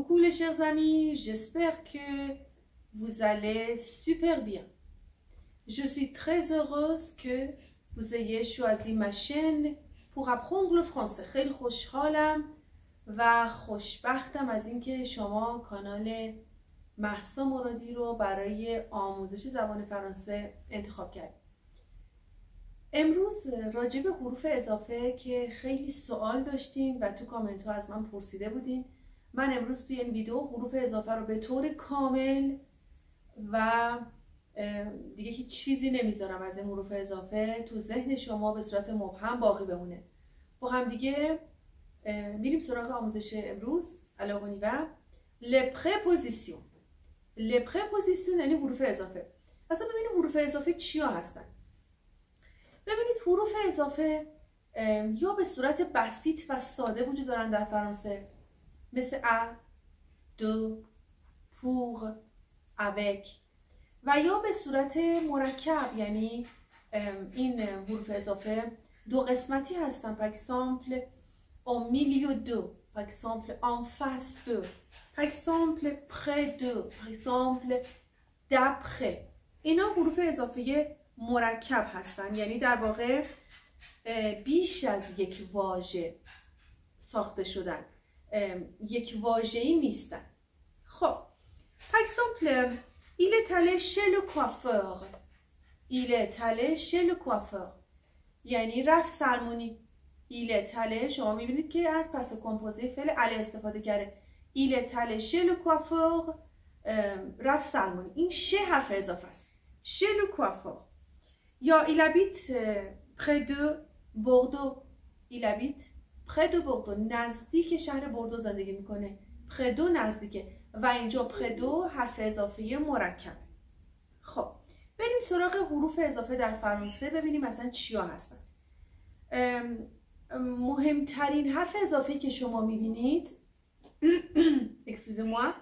coucou les chers amis, j'espère que vous allez super bien. Je suis très heureuse que vous ayez choisi ma chaîne pour apprendre le français. خیلی خوشحالم و خوشبختم از اینکه شما کانال مهسا مرادی رو برای آموزش زبان فرانسه انتخاب کردید. امروز راجع به حروف اضافه که خیلی سوال داشتین و تو کامنت ها از من پرسیده بودین، من امروز توی این ویدیو حروف اضافه رو به طور کامل و دیگه هیچ چیزی نمیذارم از این حروف اضافه تو ذهن شما به صورت مبهم باقی بمونه. با هم دیگه میریم سراغ آموزش امروز. Alors on y va. Les prépositions. Les prépositions یعنی حروف اضافه. اصلا ببینیم حروف اضافه چیا هستن. ببینید حروف اضافه یا به صورت بسیط و ساده وجود دارن در فرانسه، مثل ا، دو، pour، avec، و یا به صورت مرکب، یعنی این حروف اضافه دو قسمتی هستن. par exemple au milieu de، par exemple en face de، par exemple près de، par exemple d'après. اینا حروف اضافه مرکب هستن، یعنی در واقع بیش از یک واژه ساخته شدن، یک واژه‌ای نیستن. خب par exemple il est allé chez le coiffeur. il est allé chez le coiffeur یعنی رفت سلمونی. il est allé شما میبینید که از پس کمپوزه فعل aller استفاده کرده. il est allé chez le coiffeur رفت سلمونی. این ش حرف اضافه است. chez le coiffeur. یا il habite près de Bordeaux. il habite près de Bordeaux نزدیک شهر بردو زندگی میکنه. près de نزدیکه و اینجا près de حرف اضافه مرکب. خب بریم سراغ حروف اضافه در فرانسه ببینیم مثلا چیا هستن. مهمترین حرف اضافه‌ای که شما میبینید excusez-moi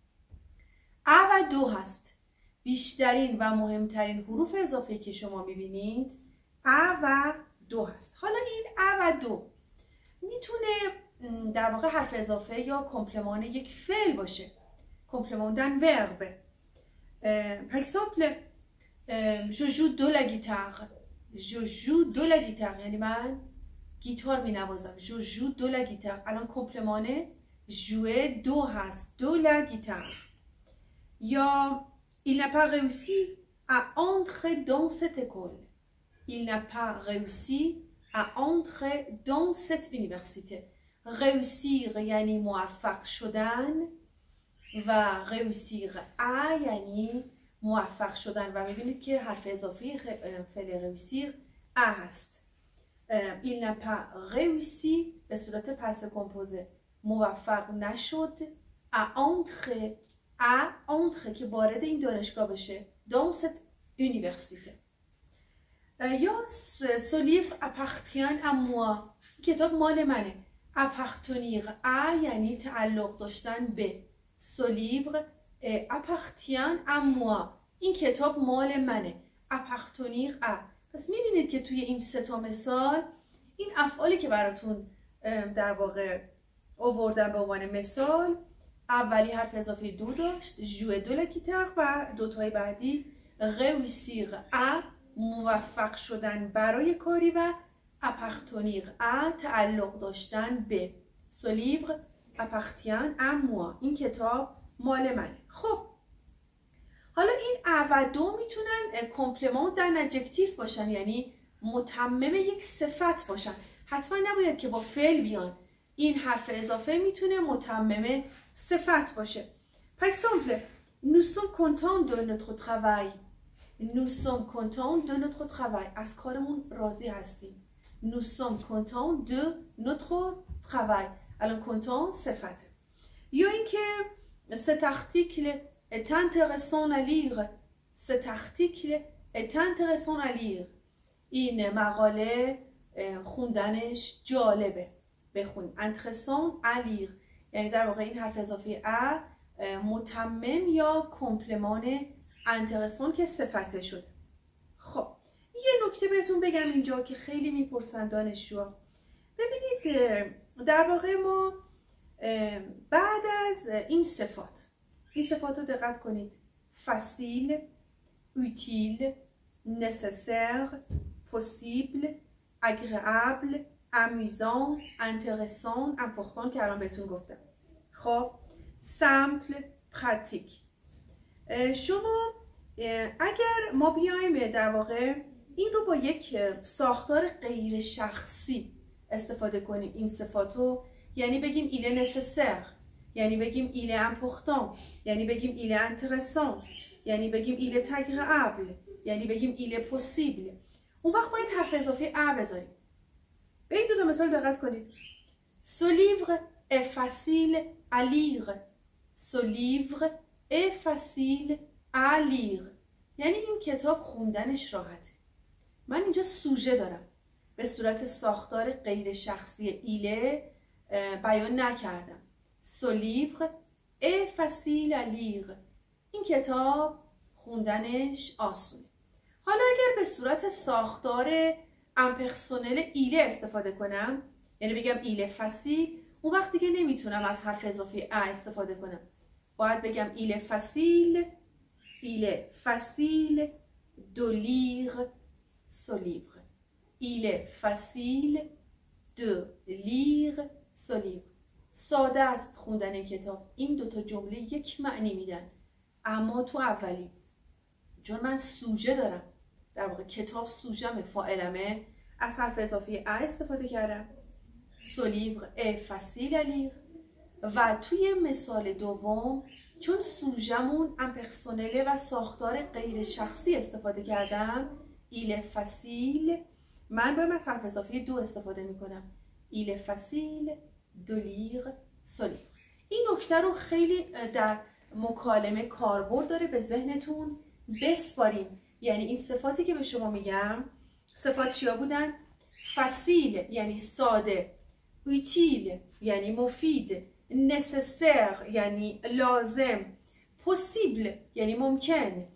ا و دو هست. بیشترین و مهمترین حروف اضافه‌ای که شما میبینید ا و دو هست. حالا این ا و دو میتونه در واقع حرف اضافه یا کمپلمان یک فعل باشه. کمپلمان دن ورب. par exemple je joue de la guitare. je joue de la guitare یعنی من گیتار مینوازم. je joue de la guitare. الان کمپلمان jouer دو هست. de la guitare. یا il n'a pas réussi à entrer dans cette école. il n'a pas réussi à entrer dans cette université. réussir یعنی موفق شدن و réussir à یعنی موفق شدن و میبینید که حرف اضافی فعل réussir à هست. il n'a pas réussi به صورت پس کمپوزه موفق نشد à entrer که وارد این دانشگاه بشه dans cette université. یا ce livre appartient à moi. کتاب مال منه. appartenir à یعنی تعلق داشتن به. ce livre appartient à moi. این کتاب مال منه. appartenir à. پس میبینید که توی این سه تا مثال این افعالی که براتون در واقع آوردم به عنوان مثال، اولی حرف اضافه دو داشت jouer de la guitare و دوتای بعدی réussir à موفق شدن برای کاری و appartenir à تعلق داشتن به. ce livre appartient à moi. این کتاب مال منه. خب حالا این ا و دو میتونن کمپلمان در ادجکتیو باشن، یعنی متمم یک صفت باشن. حتما نباید که با فعل بیان. این حرف اضافه میتونه متمم صفت باشه. par exemple nous sommes contents de notre travail. nous sommes contents de notre travail. از کارمون راضی هستیم. nous sommes contents de notre travail. الان content صفته. یا اینکه cet article est intéressant à lire. cet article est intéressant à lire. این مقاله خوندنش جالبه. بخونیم. intéressant à lire یعنی در واقع این حرف اضافه ا متمم یا کمپلمان انترسان که صفته شده. خب یه نکته بهتون بگم اینجا که خیلی میپرسن دانشجوها. ببینید در واقع ما بعد از از این صفات رو دقت کنید: فاسیل، utile، nécessaire، possible، agréable، amusant، intéressant، important که الان بهتون گفتم. خب simple، pratique. شما اگر ما بیایم در واقع این رو با یک ساختار غیر شخصی استفاده کنیم، این صفاتو، یعنی بگیم il est nécessaire، یعنی بگیم il est important، یعنی بگیم il est intéressant، یعنی بگیم il est agréable، یعنی بگیم il est possible، اون وقت باید حرف اضافه ا بذاریم. به این دو تا مثال دقت کنید. Ce livre est facile à lire. Ce livre est facile à lire. یعنی این کتاب خوندنش راحته. من اینجا سوژه دارم، به صورت ساختار غیر شخصی ایله بیان نکردم. Ce livre est facile à lire. این کتاب خوندنش آسونه. حالا اگر به صورت ساختار امپرسونل ایله استفاده کنم، یعنی بگم ایله فسیل، اون وقت دیگه نمیتونم از حرف اضافه ا استفاده کنم. باید بگم ایله فسیل، ایله فسیل دو لیر سو لیبر. ایله فسیل دو لیر سو لیبر. ساده است خوندن کتاب. این دوتا جمله یک معنی میدن، اما تو اولی چون من سوژه دارم، در واقع کتاب سوژمه، فاعلمه، از حرف اضافه ا استفاده کردم. Ce livre est facile à lire. و توی مثال دوم چون سوژمون امپرسونله و ساختار غیر شخصی استفاده کردم، il est facile، من باید حرف اضافه دو استفاده میکنم. il est facile de lire ce livre. این نکته رو خیلی در مکالمه کاربرد داره، به ذهنتون بسپارین. یعنی این صفاتی که به شما میگم، صفات چیا بودن؟ فسیل یعنی ساده، utile یعنی مفید، nécessaire یعنی لازم، possible یعنی ممکن،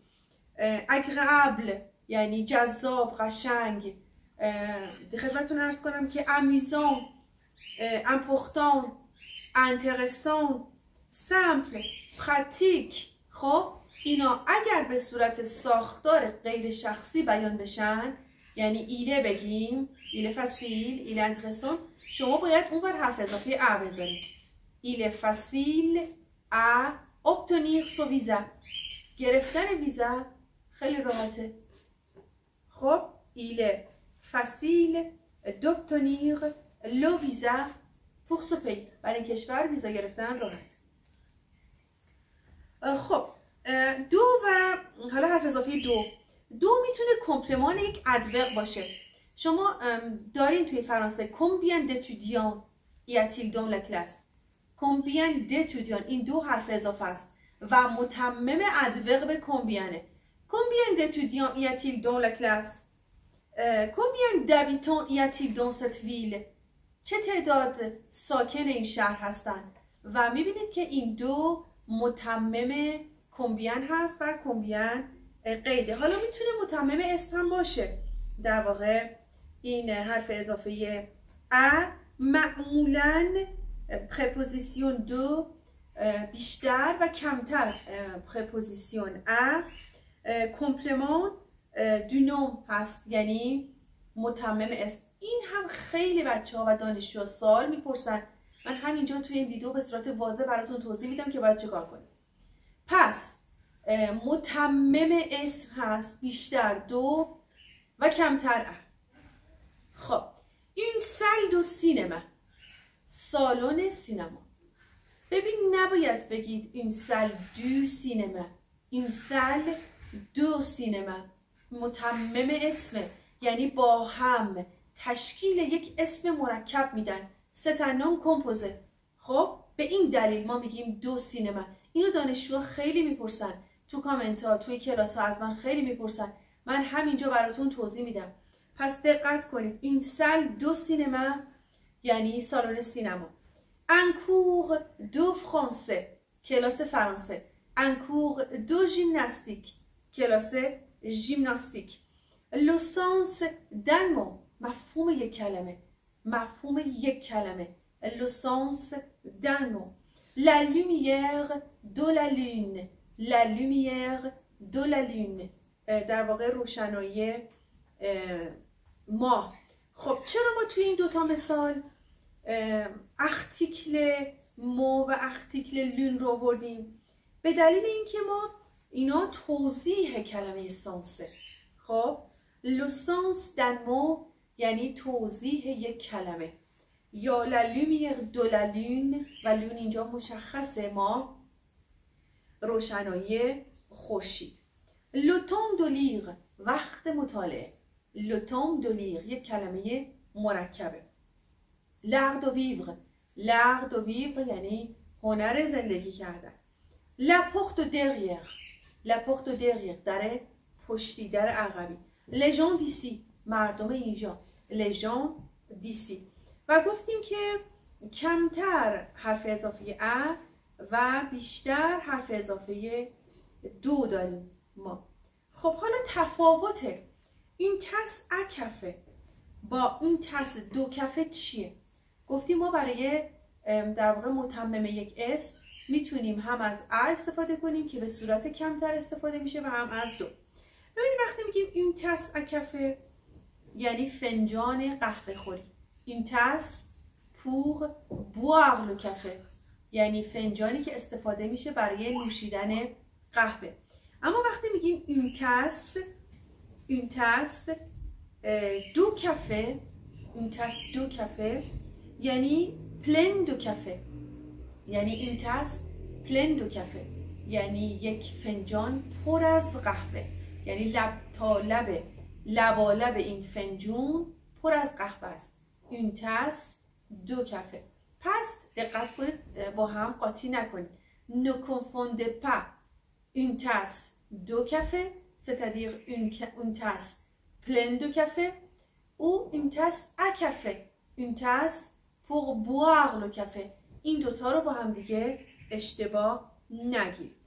agréable یعنی جذاب، قشنگ. خدمتتون عرض کنم که amusant، important، intéressant، simple، pratique. خب اینا اگر به صورت ساختار غیر شخصی بیان بشن، یعنی ایله بگیم، ایله فسیل، ایله انترسان، شما باید اون بر حرف اضافه ا بذارید. ایله فسیل ا obtenir son visa. گرفتن ویزا خیلی راحته. خب ایله فسیل d'obtenir le visa pour ce pays. برای این کشور ویزا گرفتن راحت. خب دو و حالا حرف اضافه دو میتونه کمپلمان یک ادورب باشه. شما دارین توی فرانسه combien d'étudiants y a-t-il dans la classe. combien d'étudiants این دو حرف اضافه است و متمم ادورب combien. combien d'étudiants y a-t-il dans la classe. combien d'habitants y a-t-il dans cette ville. چه تعداد ساکن این شهر هستند. و میبینید که این دو متمم کمبین هست و کمبین قیده. حالا میتونه متمم اسم هم باشه. در واقع این حرف اضافه ا معمولا پرپوزیسیون دو بیشتر و کمتر پرپوزیسیون ا کمپلمان دو نوم هست، یعنی متمم اسم. این هم خیلی بچه‌ها و دانشجوها سوال میپرسن. من همینجا توی این ویدیو به صورت واضح براتون توضیح میدم که باید چیکار کنیم. پس متمم اسم هست، بیشتر دو و کمتر ا. خب این سال دو سینما، سالن سینما. ببین نباید بگید این سال دو سینما، این سال دو سینما. متمم اسمه، یعنی با هم تشکیل یک اسم مرکب میدن. ستنام کمپوزه. خب به این دلیل ما میگیم دو سینما. اینو دانشجوها خیلی میپرسن تو کامنت ها، توی کلاس ها از من خیلی میپرسن. من همینجا براتون توضیح میدم. پس دقت کنید. این سال دو سینما یعنی سالن سینما. un cours de français کلاس فرانسه. un cours de gymnastique کلاس ژیمناستیک. le sens d'un mot مفهوم یک کلمه. مفهوم یک کلمه. le sens d'un mot. La lumière de la lune. La lumière de la lune. در واقع روشنایی ماه. خب چرا ما توی این دوتا مثال اختیکل مو و اختیکل لون رو آوردیم؟ به دلیل اینکه ما اینا توضیح کلمه سانسه. خب لو سانس دن مو یعنی توضیح یک کلمه، یا لا لومیر دو لا لون و لون اینجا مشخصه، ما روشنایی خورشید. لو تام دو لیغ وقت مطالعه. لو تام دو لیغ یک کلمه مرکبه. l'art de vivre. l'art de vivre یعنی هنر زندگی کردن. la porte derrière. la porte derrière در پشتی، در عقبی. les gens d'ici مردم اینجا. les gens d'ici. و گفتیم که کمتر حرف اضافه ا و بیشتر حرف اضافه دو داریم ما. خب حالا تفاوت این تس ا کفه با این تس دو کفه چیه؟ گفتیم ما برای در واقع متمم یک اسم میتونیم هم از ا استفاده کنیم که به صورت کمتر استفاده میشه و هم از دو. ببینید وقتی میگیم این تس ا کفه یعنی فنجان قهوه خوری. این تس pour boire le café یعنی فنجانی که استفاده میشه برای نوشیدن قهوه. اما وقتی میگیم این تس دو کافه، این تس دو کافه یعنی پلن دو کافه، یعنی این تس پلن دو کافه یعنی یک فنجان پر از قهوه، یعنی لب تا لب لبالب این فنجون پر از قهوه است. این تس دو کافه. پس دقت کنید با هم قاطی نکنید. Ne confondez pas une tasse de café, c'est-à-dire une tasse pleine de café, ou une tasse à café, une tasse pour boire le café. این دوتا رو با هم دیگه اشتباه نگیرید.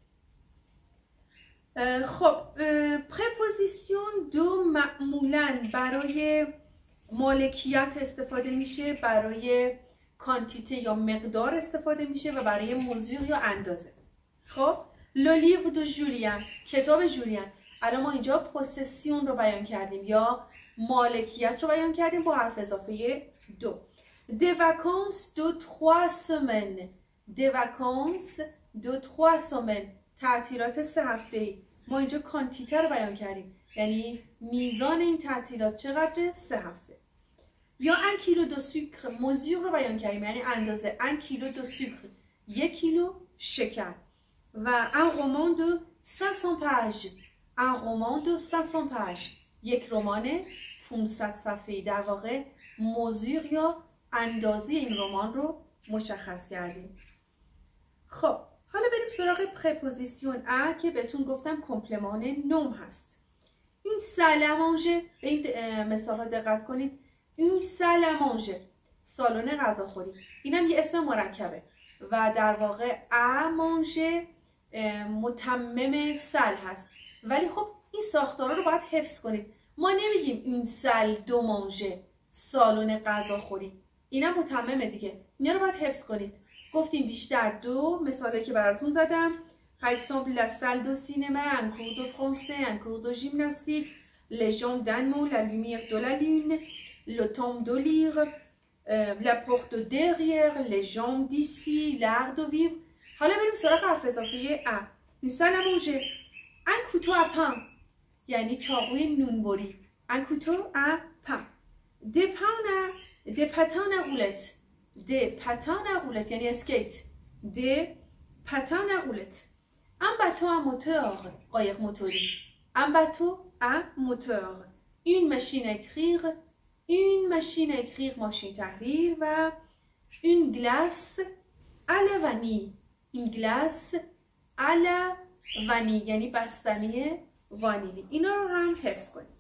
خب پرپوزیسیون دو معمولاً برای مالکیت استفاده میشه، برای کانتیته یا مقدار استفاده میشه و برای موضوع یا اندازه. خب لو لیو دو جولیان، کتاب جولیان. الان ما اینجا پوسسیون رو بیان کردیم یا مالکیت رو بیان کردیم با حرف اضافه دو. des vacances de 3 semaines. des vacances de 3 semaines. تعطیلات 3 هفته‌ای. ما اینجا کانتیته رو بیان کردیم، یعنی میزان این تعطیلات چقدره؟ 3 هفته. یا 1 کیلو دو سوکر، موضوع رو بیان کردیم یعنی اندازه. 1 کیلو دو سوکر، 1 کیلو شکر. و un roman de 500 pages. un roman de 500 pages. یک رمان 500 صفحه‌ای. در واقع موضوع یا اندازه این رمان رو مشخص کردیم. خب حالا بریم سراغ پرپوزیسیون ا که بهتون گفتم کمپلمان نوم هست. این سالمانژه، به این مثال ها دقت کنید. این سالمانژه، سالن غذاخوری. اینم یه اسم مرکبه و در واقع ا مانژه متمم سل هست، ولی خب این ساختارا رو باید حفظ کنید. ما نمیگیم این سال دو مانژه، سالن غذاخوری. اینم متممه دیگه، اینا رو باید حفظ کنید. گفتیم بیشتر دو مثالی که براتون زدم. par exemple la salle de cinéma, un cours de français, un cours de gymnastique, les gens d'un mot, la lumière de la lune, le temps de lire, la porte derrière, les gens d'ici, l'art de vivre. حالا بریم سراغ حرف اضافه ا. une salle à manger, un couteau à pain یعنی چاقوی نونبری. un couteau à pain. des patins à roulettes. des patins à roulettes یعنی اسکیت. des patins à roulettes. un bateau à moteur قایق موتوری. un bateau à moteur. une machine à écrire. une machine à écrire ماشین تحریر. و une glace à la vanille. une glace à la vanille یعنی بستنی وانیلی. اینا رو هم حفظ کنید.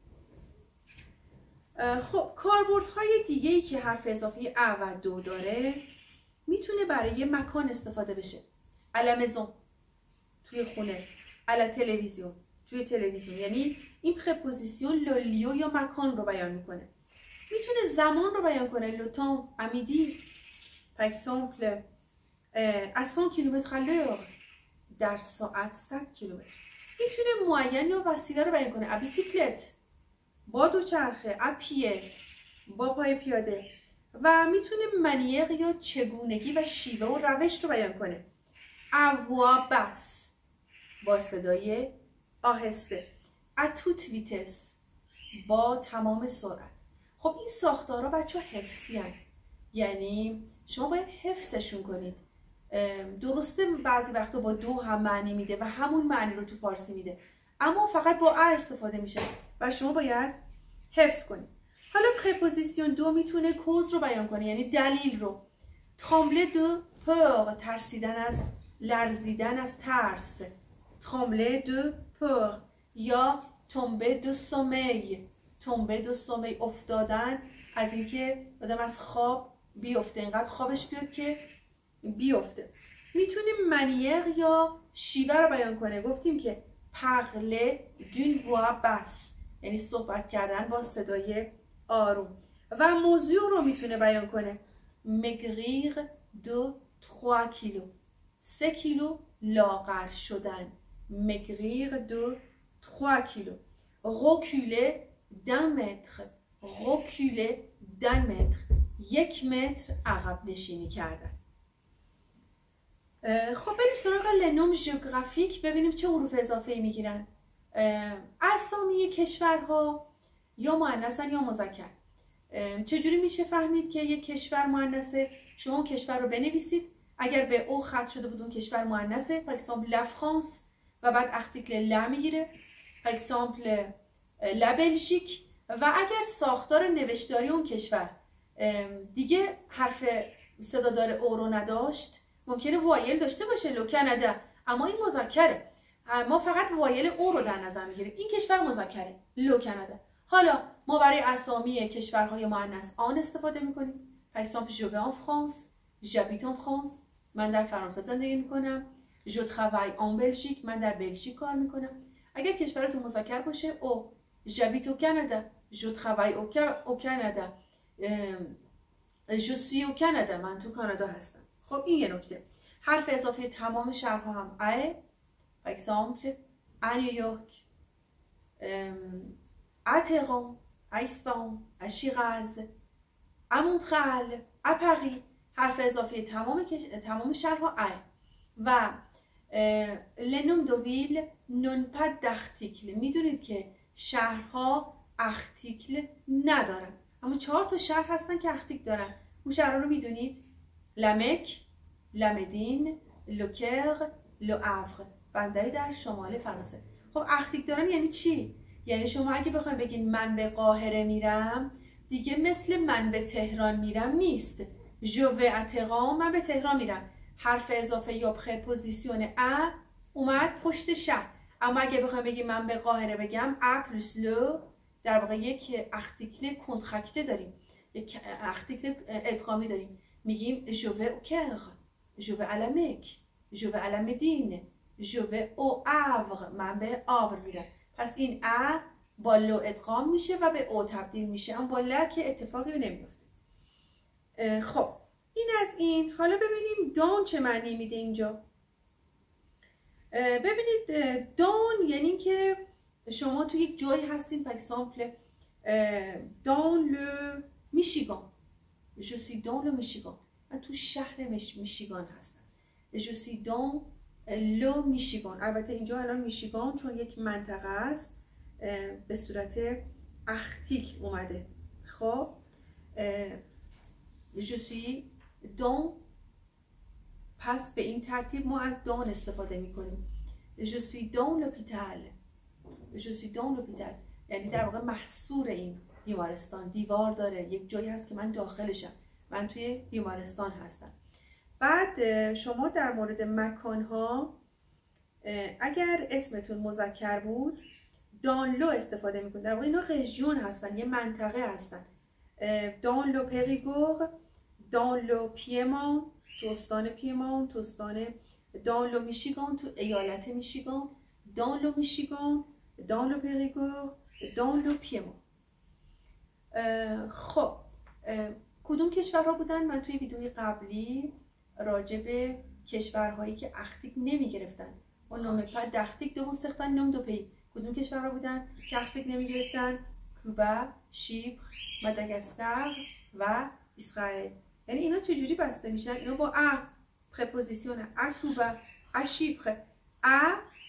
خب کاربردهای دیگه‌ای که حرف اضافه ا و دو داره میتونه برای مکان استفاده بشه. à la maison توی خونه. à la télévision توی تلویزیون. یعنی این پرپوزیسیون لیو یا مکان رو بیان میکنه. میتونه زمان رو بیان کنه. le temps à midi par exemple از 100 کیلومتر الور، در ساعت 100 کیلومتر. میتونه معین یا وسیله رو بیان کنه. ا بیسیکلت، با دوچرخه، ا پیه، با پای پیاده. و میتونه منیر یا چگونگی و شیوه و روش رو بیان کنه. اووا بس، با صدای آهسته. اتوت ویتس، با تمام سرعت. خب این ساختارها بچه ها حفظی هست، یعنی شما باید حفظشون کنید. درسته بعضی وقتا با دو هم معنی میده و همون معنی رو تو فارسی میده، اما فقط با ا استفاده میشه و شما باید حفظ کنید. حالا پرپوزیسیون دو میتونه کوز رو بیان کنه، یعنی دلیل رو. ترامبله دو پور، ترسیدن از، لرزیدن از ترس. ترامبله دو پور. یا تومبه دو سومی، تومبه دو سومی، افتادن از اینکه آدم از خواب بیفته، اینقدر خوابش بیاد که بیفته. میتونیم منیر یا شیوه رو بیان کنه. گفتیم که parler d'une voix basse، یعنی صحبت کردن با صدای آروم. و موضوع رو میتونه بیان کنه. maigrir de 3 کیلو، 3 کیلو لاغر شدن. maigrir de 3 کیلو. reculer d'un mètre، reculer d'un mètre، 1 متر عقب نشینی کردن. خب بریم سراغ لنوم ژئوگرافیک، ببینیم چه حروف اضافه ای میگیرن. اسامی کشورها یا مؤنثن یا مذکر. چجوری میشه فهمید که یک کشور مؤنثه؟ شما اون کشور رو بنویسید، اگر به او خط شده بود اون کشور مؤنثه، par exemple la France، و بعد ارتیکل لا میگیره، par exemple la Belgique. و اگر ساختار نوشتاری اون کشور دیگه حرف صدادار او رو نداشت، ممکنه وایل داشته باشه، لو کانادا، اما این مذکره، ما فقط وایل او رو در نظر میگیریم. این کشور مذکره، لو کانادا. حالا ما برای اسامی کشورهای مؤنث آن استفاده میکنیم. par exemple je vais en France، j'habite en France، من در فرانسه زندگی میکنم. je travaille en Belgique، من در بلژیک کار میکنم. اگر کشورتون مذکر باشه، او j'habite au Canada، je travaille au Canada، je suis au Canada، من تو کانادا هستم. خب این یه نکته. حرف اضافه تمام شهرها هم ا، par exemple à New York، à Téhéran، à Isfahan، à Shiraz، à Montréal، à Paris. حرف اضافه تمام شهرها ا. و les noms de ville n'ont pas d'article. میدونید که شهرها ارتیکل ندارن، اما 4 تا شهر هستن که ارتیکل دارن. اون شهرها رو میدونید؟ لامک، لامدین، لوکر، لوآور، بندری در شمال فرانسه. خب ارتیکل دارن یعنی چی؟ یعنی شما اگه بخواید بگین من به قاهره میرم، دیگه مثل من به تهران میرم نیست. جو و ا تهران، من به تهران میرم. حرف اضافه یا پرپوزیسیون ا اومد پشت شهر. اما اگه بخوایم بگیم من به قاهره بگم، ا پلوس لو، در واقع یک ارتیکل کنترکته داریم، یک ارتیکل ادغامی داریم. میگیم جو و او کر، جو و ا لا مک، جو و ا لا مدین، جو و او آور، من به آور میرم. پس این ا با لو ادغام میشه و به او تبدیل میشه، اما با لا که اتفاقی نمیفته. خب این از این. حالا ببینیم دان چه معنی میده اینجا. ببینید دان یعنی که شما تو یک جایی هستین، par exemple dans le Michigan، je suis dans le Michigan، من تو شهر میشیگان هستم. je suis dans le Michigan. البته اینجا الان میشیگان چون یک منطقه است به صورت ارتیکل اومده. خب je suis dans، پس به این ترتیب ما از دان استفاده میکنیم. je suis dans l'hôpital، je suis dans l'hôpital یعنی در واقع محصور این بیمارستان، دیوار داره، یک جایی هست که من داخلشم، من توی بیمارستان هستم. بعد شما در مورد مکانها اگر اسمتون مذکر بود دانلو استفاده میکنید. در واقع اینا رژیون هستن، یه منطقه هستن. دانلو پریگور، دانلو پیمان، تو استان پیمان، تو استان دانلو میشیگان، تو ایالت میشیگان، دانلو میشیگان، دانلو پریگور، دانلو پیمان. خب کدوم کشورها بودن؟ من توی ویدیوی قبلی راجع به کشورهایی که اختیک نمی گرفتن. و نومه پا دختیک دو سختن نوم دو پی. کدوم کشورها بودن که اختیک نمی گرفتن؟ کوبا، شیپر، ماداگاسکار و اسرائیل. یعنی اینا چجوری بسته میشن؟ اینا با ا پرپوزیسیون ا کوبا، ا شیپر، ا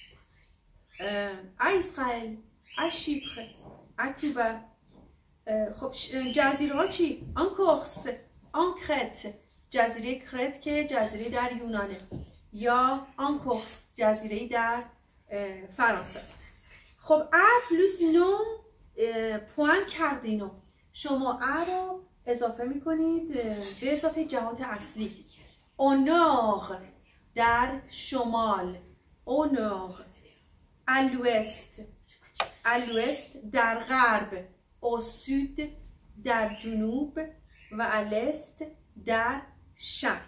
اسرائیل، ا شیپر، ا کوبا. خب جزیره ها چی؟ آن کورس، آن کرت، جزیره کرت که جزیره در یونانه، یا آن کورس جزیره در فرانسه است. خب ا پلوس نون پوان کردینو، شما ا رو اضافه میکنید به اضافه جهات اصلی. اونور در شمال، اونور، الوست، الوست در غرب، او سود در جنوب و الست در شرق.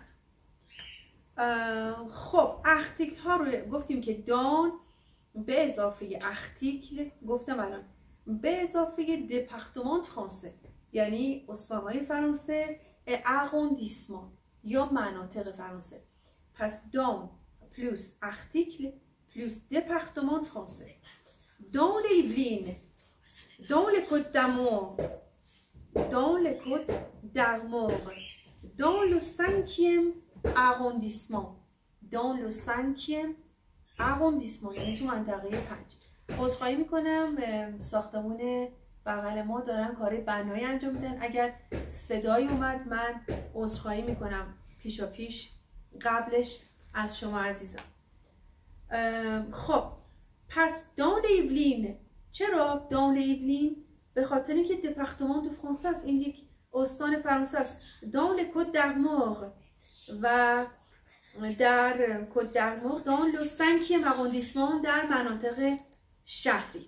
خب اختیکل ها رو گفتیم که دان به اضافه اختیکل، گفتم الان به اضافه دپارتمان فرانسه یعنی استانهای فرانسه، اروندیسمان یا مناطق فرانسه. پس دان پلوس اختیکل پلوس دپارتمان فرانسه. dans les Yvelines, dans les Côtes d'Armor, dans les Côtes d'Armor, dans le 5e arrondissement, dans le 5e arrondissement یعنی تو منطقه 5. عذرخواهی میکنم ساختمون بغل ما دارن کار بنایی انجام میدن، اگر صدایی اومد من عذرخواهی میکنم پیشا پیش قبلش از شما عزیزم. خب پس دان ایولین، چرا دان ایولین؟ به خاطر اینکه دپارتمان دو فرانسه است، این یک استان فرانسه است. دان لکوت دارمور و در کد دارمور دان لو 5e arrondissement در مناطق شهری.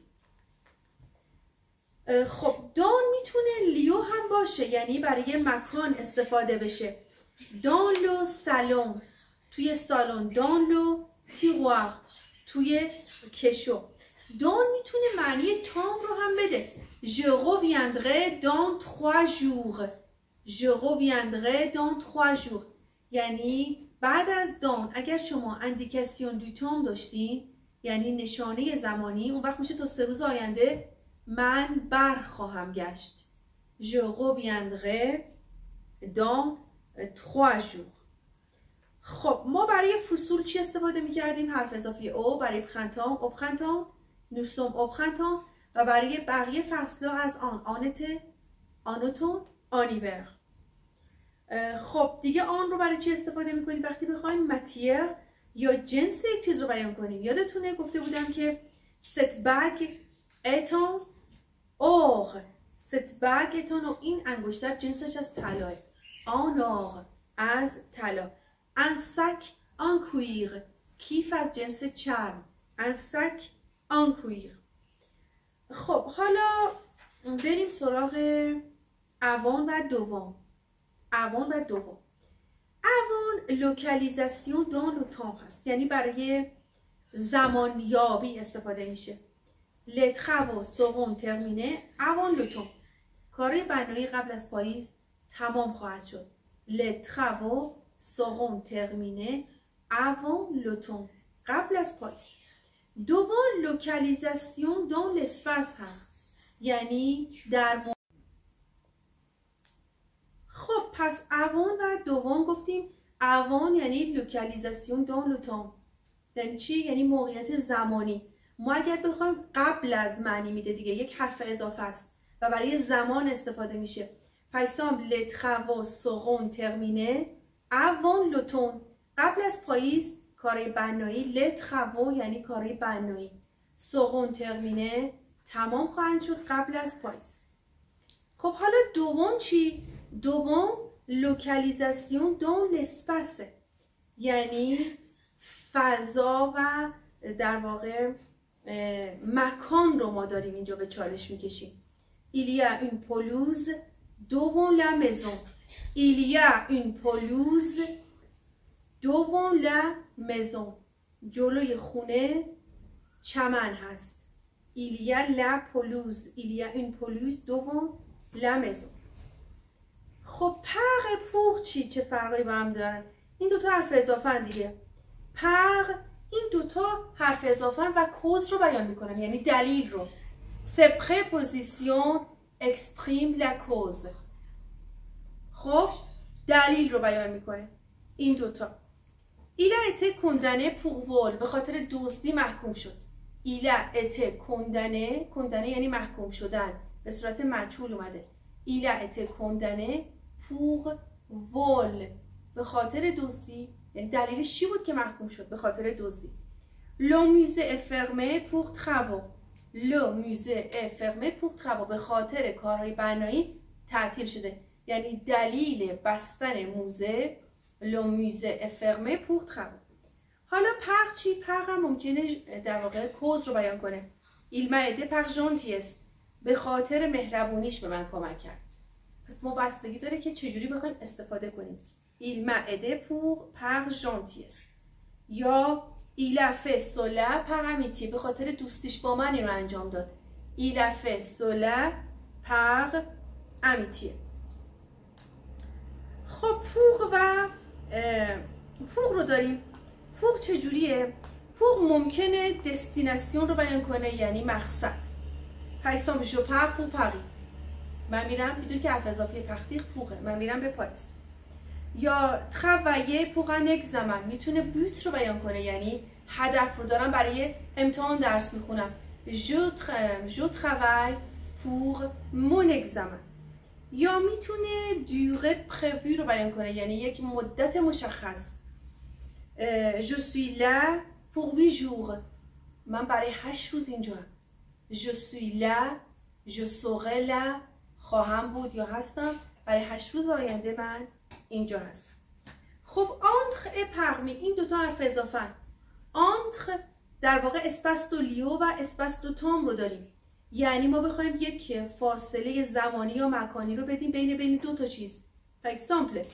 خب دان میتونه لیو هم باشه، یعنی برای مکان استفاده بشه. دان لو سالن، توی سالن. دان لو تیروار، توی کشو. دان میتونه معنی تام رو هم بده. Je reviendrai dans 3 jours. Je reviendrai dans 3 jours. یعنی بعد از دان اگر شما اندیکاسیون دو تام داشتین، یعنی نشانه زمانی، اون وقت میشه تا 3 روز آینده من برخواهم گشت. Je reviendrai dans 3 jours. خب ما برای فصول چی استفاده میکردیم؟ حرف اضافی او. برای پرنتان او پرنتان، nous sommes au printemps. و برای بقیه فصلها از آن، آنته، آنوتون، آنیور. خب دیگه آن رو برای چی استفاده میکنیم؟ وقتی بخوایم ماتیر یا جنس یک چیز رو بیان کنیم. یادتونه گفته بودم که cette bague est en or. cette bague est en or. این انگشتر جنسش از طلاه. en or از طلا. un sac en cuir، کیف از جنس چرم. un sac en cuir. خب حالا بریم سراغ اوان و دوم. اوان و دوم. اوان لوکالیزاسیون دان لو تام هست، یعنی برای زمانیابی استفاده میشه. les travaux seront terminés avant le temps. کار بنایی قبل از پاییز تمام خواهد شد. les travaux seront terminés avant le temps. قبل از پاییز. دوم لوکالیزاسیون دان l'espace هست، یعنی در خب پس اوان و دوم گفتیم. اوان یعنی لوکالیزاسیون دان لو تام، یعنی چی؟ یعنی موقعیت زمانی. ما اگر بخوایم قبل از معنی میده دیگه، یک حرف اضافه است و برای زمان استفاده میشه. پایسام les travaux seront terminés avant l'automne. قبل از پاییز کارهای بنایی. les travaux یعنی کارهای بنایی. seront terminés تمام خواهند شد قبل از پاییز. خب حالا دوم چی؟ دوم لوکالیزاسیون دان l'espace، یعنی فضا و در واقع مکان رو ما داریم اینجا به چالش میکشیم. il y a une pelouse devant la maison. il y a une pelouse devant la maison. جلوی خونه چمن هست. il y a la pelouse. il y a une pelouse devant la maison. خب پر پور چی؟ چه فرقی با هم دارن؟ این دوتا حرف اضافه دیگه. پر این دوتا حرف اضافه و کوز رو بیان میکنن، یعنی دلیل رو. Ces prépositions expriment la cause. خب دلیل رو بیان میکنه این دوتا. Il a été condamné pour vol. به خاطر دزدی محکوم شد. Il a été condamné. condamné یعنی محکوم شدن. به صورت مجهول اومده. Il a été condamné pour vol. به خاطر دزدی، یعنی دلیلش چی بود که محکوم شد؟ به خاطر دزدی. Le musée est fermé pour travaux. Le musée est fermé pour travaux. به خاطر کارهای بنایی تعطیل شده. یعنی دلیل بستن موزه le musée est fermé pour travaux. حالا پر چی؟ پر هم ممکنه در واقع کوز رو بیان کنه. Il m'a aidé par gentillesse. به خاطر مهربونیش به من کمک کرد. پس ما بستگی داره که چجوری بخوایم استفاده کنیم. Il m'a aidé par gentillesse. یا il a fait cela par amitié. به خاطر دوستیش با من این رو انجام داد. Il a fait cela par amitié. خب پور و پور رو داریم. پور چجوریه؟ پور ممکنه دستیناسیون رو بیان کنه، یعنی مقصد. par exemple je pars pour Paris. من میرم، میدونی که حرف اضافه پختیق پوره، من میرم به پاریس. یا travailler pour un examen میتونه بیوت رو بیان کنه، یعنی هدف رو دارم برای امتحان درس میخونم. je travaille pour mon examen. یا میتونه دوره prévu رو بیان کنه، یعنی یک مدت مشخص. je suis là pour 8 jours. من برای 8 روز اینجا. je suis là, je serai là. خواهم بود یا هستم، برای 8 روز آینده من اینجا هستم. خب entre et parmi این دوتا حرف اضافه. entre در واقع اسپاس دو لیو و اسپاس دو تام رو داریم، یعنی ما بخوایم یک فاصله زمانی یا مکانی رو بدیم بین دو تا چیز. par exemple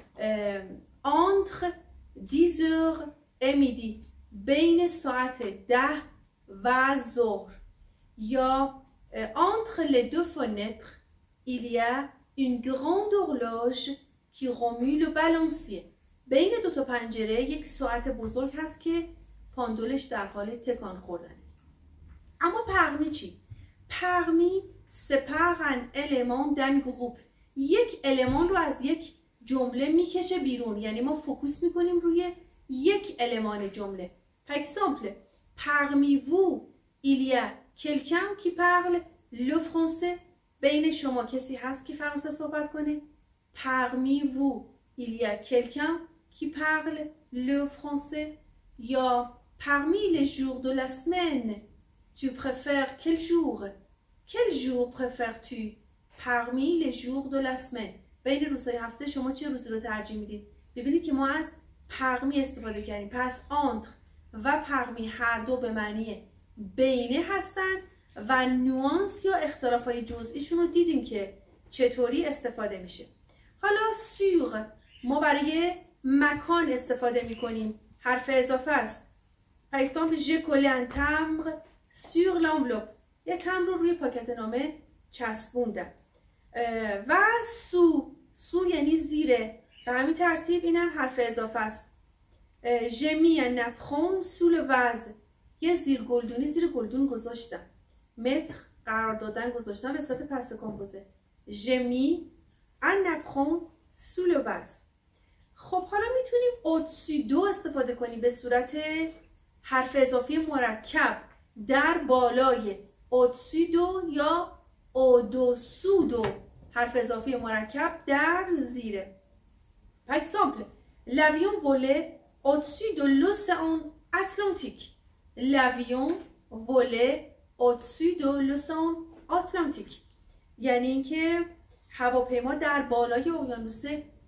entre 10h et midi. بین ساعت 10 و ظهر. یا entre les deux fenêtres il y a une grande horloge qui remue le balancier. بین دو تا پنجره یک ساعت بزرگ هست که پاندولش در حال تکان خوردنه. اما پرمی چی؟ پرمی سپر un élément d'un groupe. یک المان رو از یک جمله میکشه بیرون، یعنی ما فوکوس میکنیم روی یک المان جمله. par exemple parmi vous il y a quelqu'un qui parle le français. بین شما کسی هست که فرانسه صحبت کنه؟ parmi vous il y a quelqu'un qui parle le français. یا parmi les jours de la semaine tu préfères quel jour? quel jour préfères-tu? parmi les jours de la semaine. بین روزهای هفته شما چه روزی رو ترجیح میدید؟ ببینید که ما از parmi استفاده کردیم. پس entre و parmi هر دو به معنی بینه هستند و نوانس یا اختلافات جزئیشون رو دیدیم که چطوری استفاده میشه. حالا سور ما برای مکان استفاده میکنیم، حرف اضافه است. par exemple j'ai collé un timbre sur l'enveloppe. یه تمبر رو روی پاکت نامه چسبوندم. و سو یعنی زیره، به همین ترتیب اینم حرف اضافه است. j'ai mis un apron sous le vase. یه زیر گلدونی زیر گلدون گذاشتم. متر قرار دادن گذاشتم به صورت پس کامپوزه. j'ai mis un apron sous le vase. خب حالا میتونیم au-dessus دو استفاده کنیم به صورت حرف اضافی مرکب در بالای. au-dessus دو یا au-dessous دو حرف اضافی مرکب در زیره. par exemple l'avion volait au-dessus de l'océan Atlantique. l'avion volait au-dessus de l'océan Atlantique. یعنی اینکه هواپیما در بالای اقیانوس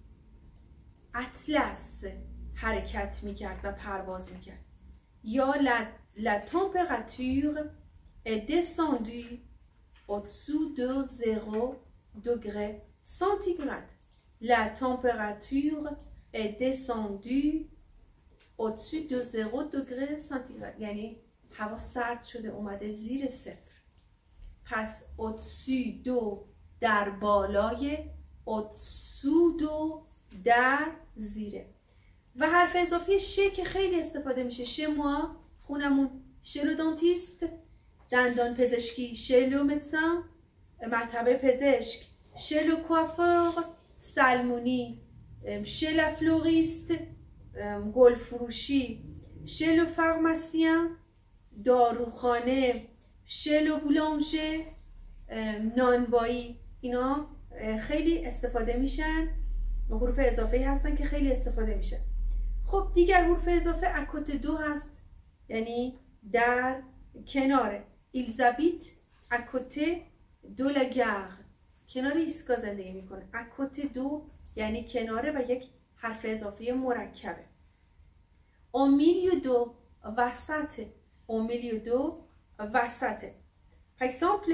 اطلس حرکت میکرد و پرواز میکرد. یا la température est descendue au-dessous de 0 degré centigrade. La température est descendue au-dessus de 0 degré centigrade. یعنی هوا سرد شده اومده زیر صفر. پس au-dessus دو در بالای، au-dessous دو در زیره. و حرف اضافی ش که خیلی استفاده میشه. شما خونمون شلو دانتیست، دندان پزشکی، شلو مدسان، مطبه پزشک، شلو کوافور، سلمونی، شل فلوریست، گل فروشی، شلو فارماسیان، داروخانه، شلو بولانژه، نانوایی. اینا خیلی استفاده میشن، حروف اضافه هستن که خیلی استفاده میشن. خب دیگر حروف اضافه اکوت دو هست، یعنی در کناره. ایلزابیت اکوته دو لگار، کنار ایستگاه زندگی میکنه. اکوت دو یعنی کناره و یک حرف اضافه مرکبه. اومیلیو دو وسطه، اومیلیو دو وسطه. par exemple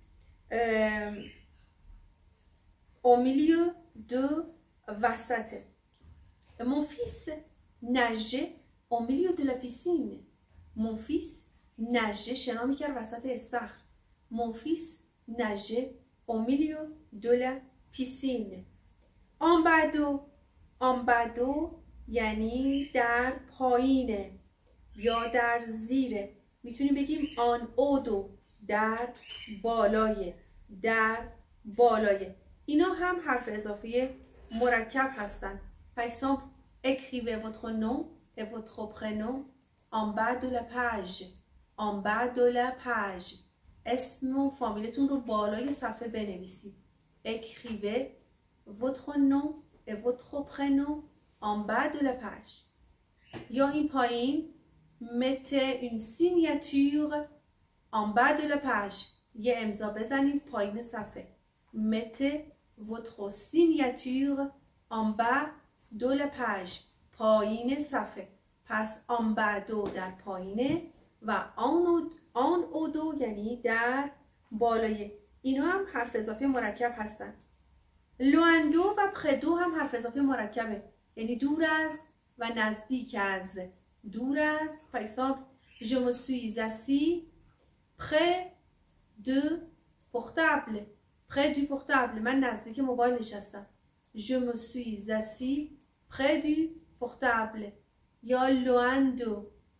اومیلیو دو وسطه. mon fils nageait au milieu de la piscine. mon fils nageait، شنا میکرد وسط استخر. mon fils nageait au milieu de la piscine. en bas d'eau، en bas d'eau یعنی در پایینه یا در زیره. میتونیم بگیم آن اودو، در بالای، در بالای. اینا هم حرف اضافی مرکب هستن. par exemple écrivez votre nom et votre prénom en bas de la page. en bas de la page، اسم و فامیلتون رو بالای صفحه بنویسید. écrivez votre nom et votre prénom en bas de la page. یا این پایین mettez une signature en bas de la page. یه امضا بزنید پایین صفحه. mettez votre signature en bas de la page، پایین صفحه. پس en bas دو در پایینه و en haut دو یعنی در بالای. اینا هم حرف اضافه مرکب هستن. loin دو و près دو هم حرف اضافه مرکبه، یعنی دور از و نزدیک از. دور از. par exemple je me suis assis près de portable. près du portable، من نزدیک موبایل نشستم. je me suis assis près du portable. یا loin de،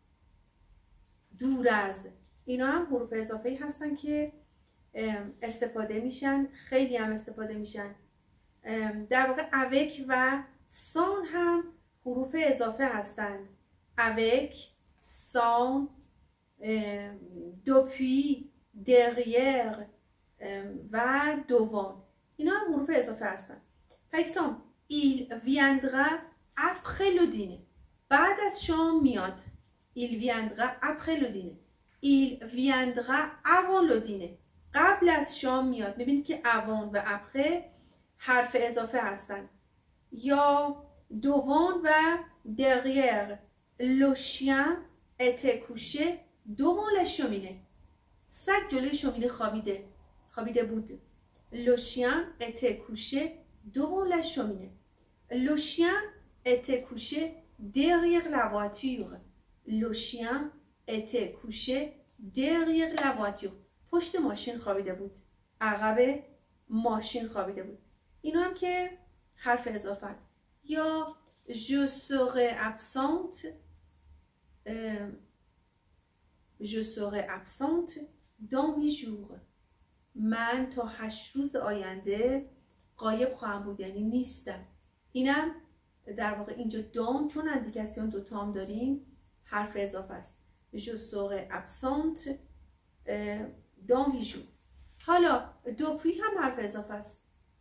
دور از. اینا هم حروف اضافه هستن که استفاده میشن، خیلی هم استفاده میشن. در واقع avec و sans هم حروف اضافه هستند. avec، sans، depuis، derrière و devant. اینا هم حروف اضافه هستند. par exemple il viendra après le dîner. بعد از شام میاد. il viendra après le dîner. il viendra avant le dîner. قبل از شام میاد. ببینید که avant و après حرف اضافه هستند. یا devant و derrière. le chien était couché devant la cheminée. سگ جلوی شومینه خوابیده بود. le chien était couché devant la cheminée. le chien était couché derrière la voiture. le chien était couché derrière la voiture. پشت ماشین خوابیده بود، عقب ماشین خوابیده بود. اینا هم که حرف اضافه. یا je serai absente، je serai absente dans 8 jours. من تا 8 روز آینده غایب خواهم بود، یعنی نیستم. اینم در واقع اینجا دام، چون اندیکاسیون دو تام داریم، حرف اضافه است. je serai absente dans 8 jours. حالا depuis هم حرف اضافه است.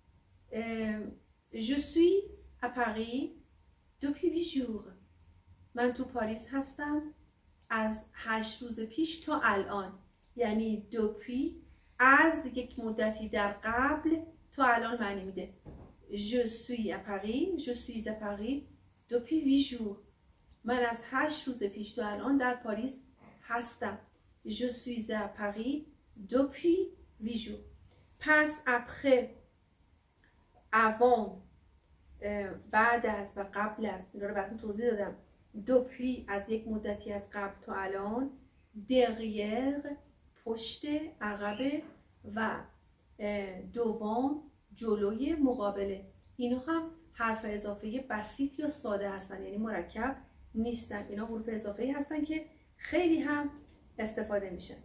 je suis à Paris depuis 8 jours. من تو پاریس هستم از 8 روز پیش تا الان. یعنی depuis از یک مدتی در قبل تا الان معنی میده. je suis à Paris، je suis à Paris depuis 8 jours. من از 8 روز پیش تا الان در پاریس هستم. je suis à Paris depuis 8 jours. پس après، avant، بعد از و قبل از، اینا رو براتون توضیح دادم. depuis از یک مدتی از قبل تا الان، derrière پشت، عقب، و devant جلوی، مقابله. اینا هم حرف اضافه بسیط یا ساده هستن، یعنی مرکب نیستن. اینا حروف اضافه هستن که خیلی هم استفاده میشن.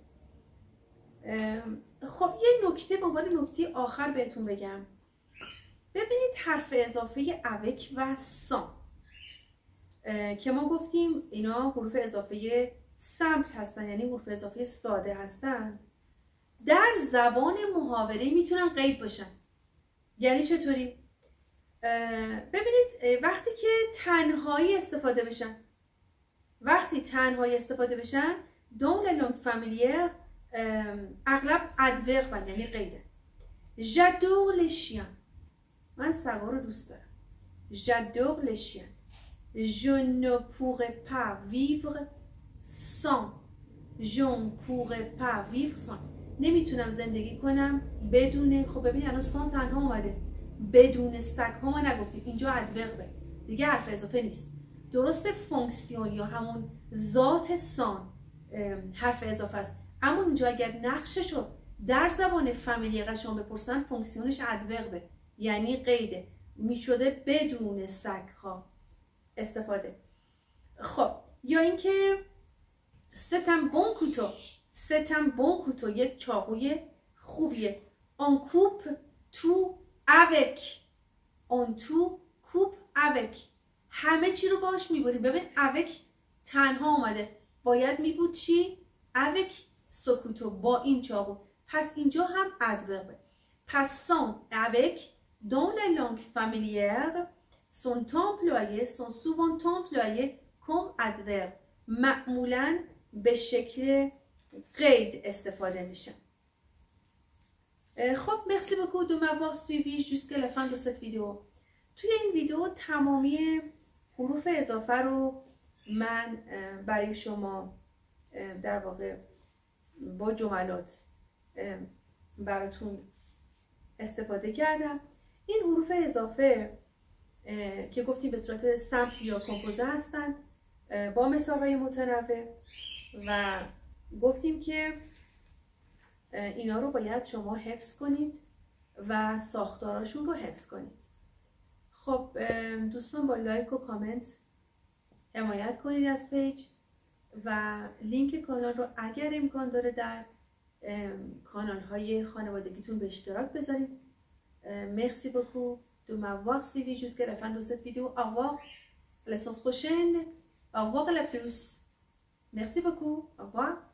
خب یه نکته به عنوان نکته آخر بهتون بگم. ببینید حرف اضافه اوک و سان که ما گفتیم اینا حروف اضافه سمپل هستن، یعنی حروف اضافه ساده هستن، در زبان محاوره میتونن قید باشن. یعنی چطوری؟ ببینید وقتی که تنهایی استفاده بشن dans la langue familière اغلب ادورب یعنی قیده. j'adore les chiens، من سگا رو دوست دارم. j'adore les chiens. je ne pourrais pas vivre sans. je ne pourrais pas vivre sans. نمیتونم زندگی کنم بدون. خب ببینید الان سان تنها اومده، بدون سگ ها ما نگفتیم، اینجا ادوربه دیگه، حرف اضافه نیست. درسته فونکسیون یا همون ذات سان حرف اضافه است، اما اینجا اگر نقششو در زبان فامیلی قشنگ بپرسن فونکسیونش ادوربه یعنی قیده، میشده بدون سگ ها استفاده. خب یا اینکه ستم بون کوتو، ستم بون کوتو یک چاقوی خوبیه. آن کوپ تو اوک، آن تو کوپ اوک، همه چی رو باش میبریم. ببین اوک تنها اومده، باید میبود چی؟ اوک سکوتو، با این چاقو. پس اینجا هم ادوربه. پس سان اوک dans la langue familière sont employés, sont souvent employés comme adverbe. معمولاً به شکل قید استفاده میشن. خب مرسی beaucoup de m'avoir suivi jusqu'à la fin de cette vidéo. توی این ویدیو تمامی حروف اضافه رو من برای شما در واقع با جملات براتون استفاده کردم. این حروف اضافه که گفتیم به صورت سمپل یا کمپوزه هستن با مثال‌های متنوع و گفتیم که اینا رو باید شما حفظ کنید و ساختاراشون رو حفظ کنید. خب دوستان با لایک و کامنت حمایت کنید از پیج و لینک کانال رو اگر امکان داره در کانال های خانوادگیتون به اشتراک بذارید. Merci beaucoup de m'avoir suivi jusqu'à la fin de cette vidéo. Au revoir, à la séance prochaine. Au revoir à la plus. Merci beaucoup. Au revoir.